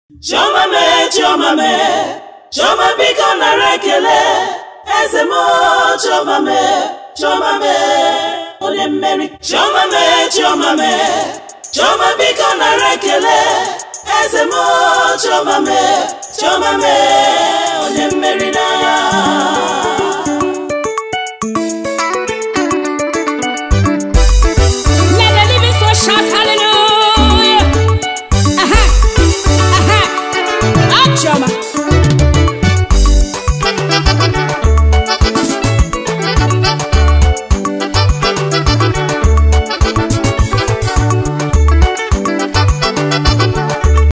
Chioma me, Chioma me, Chioma biko nara ekele. Eze mo, Chioma me, onye mmeri. Chioma me, Chioma biko nara ekele. Eze mo, Chioma me, onye mmeri na.